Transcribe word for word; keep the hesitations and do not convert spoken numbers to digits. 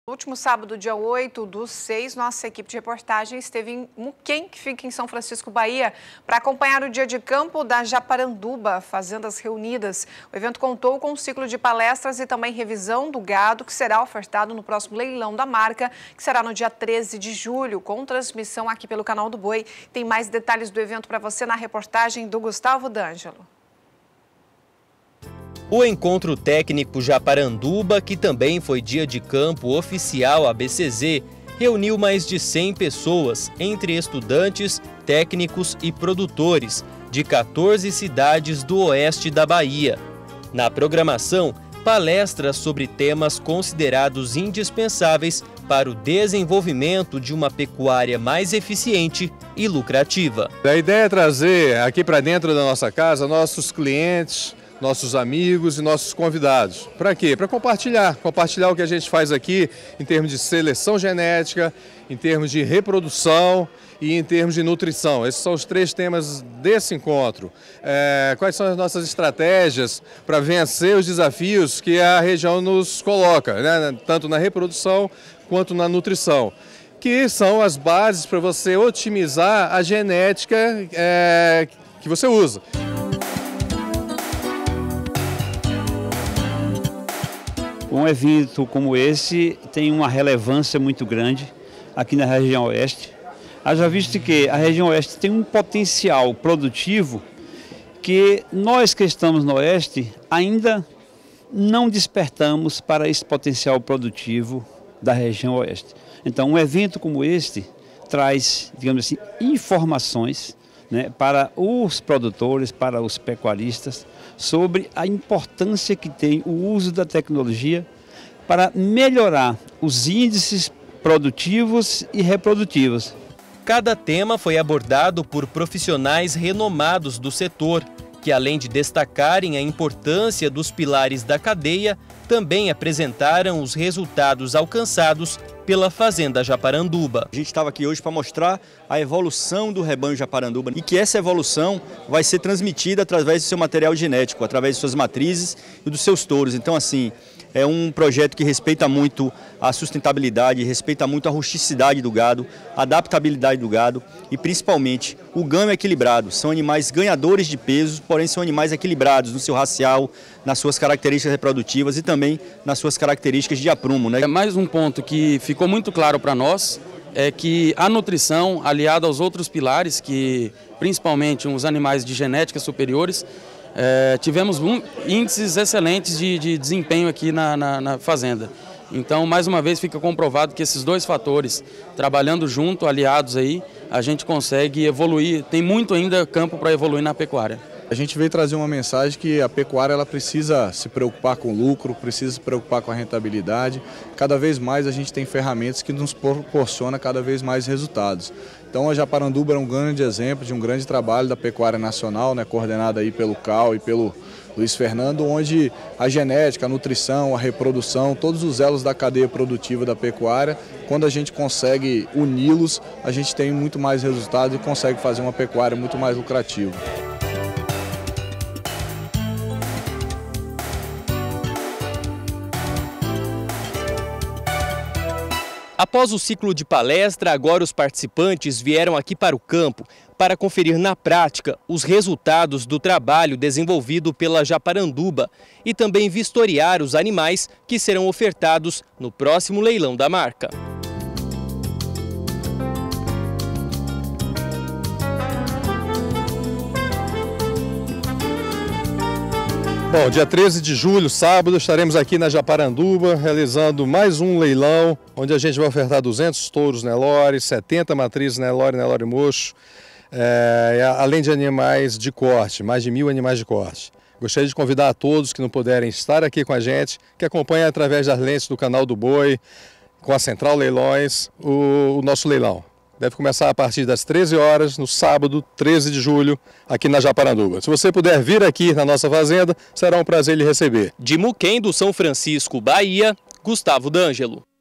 No último sábado, dia oito do seis, nossa equipe de reportagem esteve em Muquem, que fica em São Francisco, Bahia, para acompanhar o dia de campo da Japaranduba, Fazendas Reunidas. O evento contou com um ciclo de palestras e também revisão do gado, que será ofertado no próximo leilão da marca, que será no dia treze de julho, com transmissão aqui pelo canal do Boi. Tem mais detalhes do evento para você na reportagem do Gustavo D'Angelo. O encontro técnico Japaranduba, que também foi dia de campo oficial A B C Z, reuniu mais de cem pessoas, entre estudantes, técnicos e produtores, de quatorze cidades do oeste da Bahia. Na programação, palestras sobre temas considerados indispensáveis para o desenvolvimento de uma pecuária mais eficiente e lucrativa. A ideia é trazer aqui para dentro da nossa casa nossos clientes, nossos amigos e nossos convidados. Para quê? Para compartilhar, compartilhar o que a gente faz aqui em termos de seleção genética, em termos de reprodução e em termos de nutrição. Esses são os três temas desse encontro. É, quais são as nossas estratégias para vencer os desafios que a região nos coloca, né? Tanto na reprodução quanto na nutrição, que são as bases para você otimizar a genética é, que você usa. Um evento como esse tem uma relevância muito grande aqui na região oeste. Haja visto que a região oeste tem um potencial produtivo que nós que estamos no oeste ainda não despertamos para esse potencial produtivo da região oeste. Então, um evento como este traz, digamos assim, informações, né, para os produtores, para os pecuaristas, sobre a importância que tem o uso da tecnologia para melhorar os índices produtivos e reprodutivos. Cada tema foi abordado por profissionais renomados do setor, que além de destacarem a importância dos pilares da cadeia, também apresentaram os resultados alcançados pela Fazenda Japaranduba. A gente estava aqui hoje para mostrar a evolução do rebanho Japaranduba e que essa evolução vai ser transmitida através do seu material genético, através de suas matrizes e dos seus touros. Então, assim, é um projeto que respeita muito a sustentabilidade, respeita muito a rusticidade do gado, a adaptabilidade do gado e, principalmente, o ganho equilibrado. São animais ganhadores de peso, porém são animais equilibrados no seu racial, nas suas características reprodutivas e também nas suas características de aprumo, né? É mais um ponto que ficou muito claro para nós, é que a nutrição, aliada aos outros pilares, que principalmente os animais de genética superiores, é, tivemos um, índices excelentes de, de desempenho aqui na, na, na fazenda. Então, mais uma vez, fica comprovado que esses dois fatores, trabalhando junto, aliados aí, a gente consegue evoluir. Tem muito ainda campo para evoluir na pecuária. A gente veio trazer uma mensagem que a pecuária ela precisa se preocupar com o lucro, precisa se preocupar com a rentabilidade. Cada vez mais a gente tem ferramentas que nos proporcionam cada vez mais resultados. Então a Japaranduba é um grande exemplo de um grande trabalho da pecuária nacional, né, coordenada aí pelo C A U e pelo Luiz Fernando, onde a genética, a nutrição, a reprodução, todos os elos da cadeia produtiva da pecuária, quando a gente consegue uni-los, a gente tem muito mais resultado e consegue fazer uma pecuária muito mais lucrativa. Após o ciclo de palestra, agora os participantes vieram aqui para o campo para conferir na prática os resultados do trabalho desenvolvido pela Japaranduba e também vistoriar os animais que serão ofertados no próximo leilão da marca. Bom, dia treze de julho, sábado, estaremos aqui na Japaranduba realizando mais um leilão, onde a gente vai ofertar duzentos touros Nelore, setenta matrizes Nelore, Nelore mocho, é, além de animais de corte, mais de mil animais de corte. Gostaria de convidar a todos que não puderem estar aqui com a gente, que acompanhem através das lentes do canal do Boi, com a Central Leilões, o, o nosso leilão. Deve começar a partir das treze horas, no sábado, treze de julho, aqui na Japaranduba. Se você puder vir aqui na nossa fazenda, será um prazer lhe receber. De Muquem, do São Francisco, Bahia, Gustavo D'Angelo.